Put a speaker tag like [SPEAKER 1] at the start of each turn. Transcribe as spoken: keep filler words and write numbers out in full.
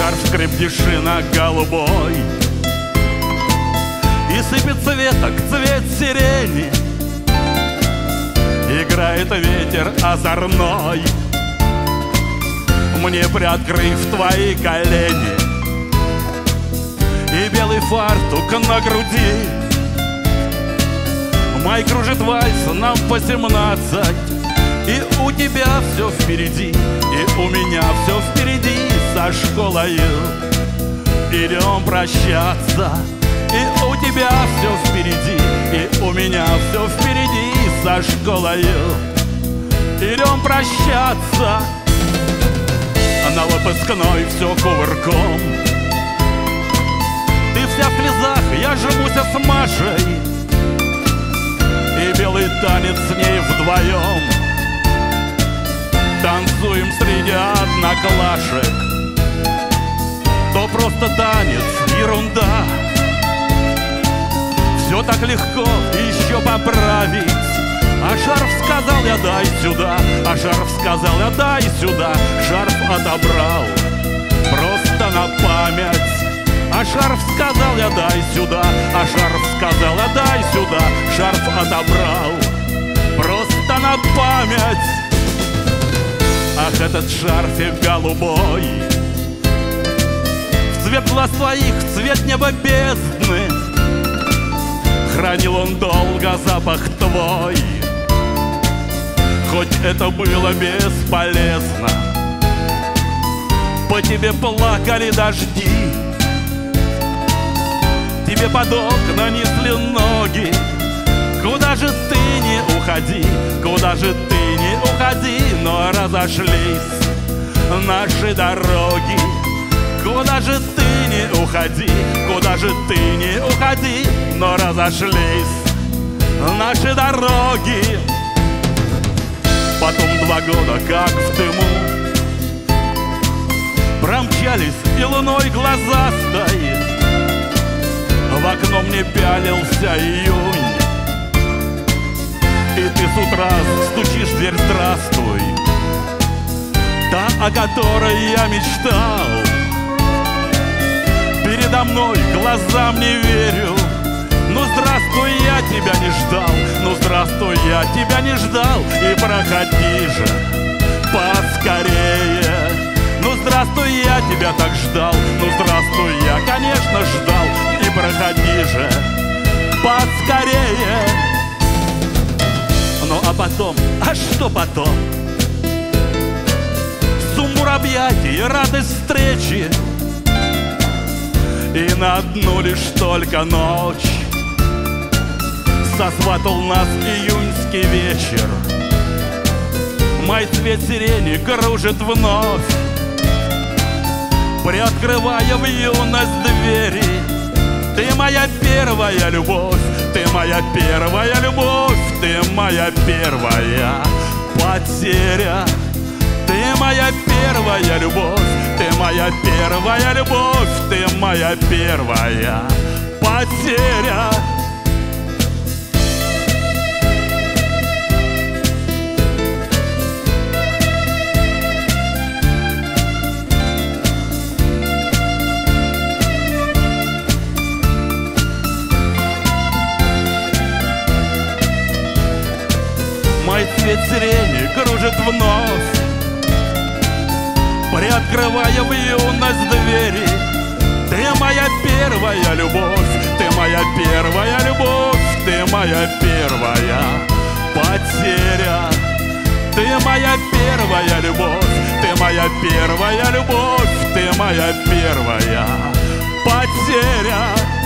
[SPEAKER 1] шарф крепдешина голубой, и сыпется веток цвет сирени, играет ветер озорной. Мне, приоткрыв твои колени и белый фартук на груди, май кружит вальс, нам по семнадцать, и у тебя все впереди, и у меня все впереди. Со школою идем прощаться, и у тебя все впереди, и у меня все впереди. Со школою идем прощаться, на выпускной все кувырком. Ты вся в слезах, я жмусь с Машей, и белый танец с ней вдвоем. Танцуем среди одноклашек, то просто танец, ерунда. Все так легко еще поправить. А шарф сказал я дай сюда, а шарф сказал я дай сюда. Шарф отобрал просто на память. А шарф сказал я дай сюда, а шарф сказал я дай сюда. Шарф отобрал просто на память. Ах, этот шарфик голубой, в цвет глаз твоих, в цвет неба бездны, хранил он долго запах твой. Хоть это было бесполезно, по тебе плакали дожди, тебе под окна несли ноги. Куда же ты не уходи, куда же ты не уходи, но разошлись наши дороги. Куда же ты не уходи, куда же ты не уходи, но разошлись наши дороги. Потом два года, как в дыму, промчались и луной глазастой в окно мне пялился июнь. И ты с утра стучишь в дверь «Здравствуй», та, о которой я мечтал. Передо мной глазам не верю. Ну здравствуй, я тебя не ждал, ну здравствуй, я тебя не ждал. И проходи же поскорее. Ну здравствуй, я тебя так ждал, ну здравствуй, я, конечно, ждал. И проходи же поскорее. Ну а потом, а что потом? Сумбур объятий, радость встречи, и на одну лишь только ночь сосватал нас июньский вечер. Май цвет сирени кружит вновь, приоткрывая в юность двери. Ты моя первая любовь, ты моя первая любовь, ты моя первая потеря. Ты моя первая любовь, ты моя первая любовь, ты моя первая потеря. Мой цвет сирени кружит вновь, приоткрывая в юность двери. Ты моя первая любовь, ты моя первая любовь, ты моя первая потеря. Ты моя первая любовь, ты моя первая любовь, ты моя первая потеря.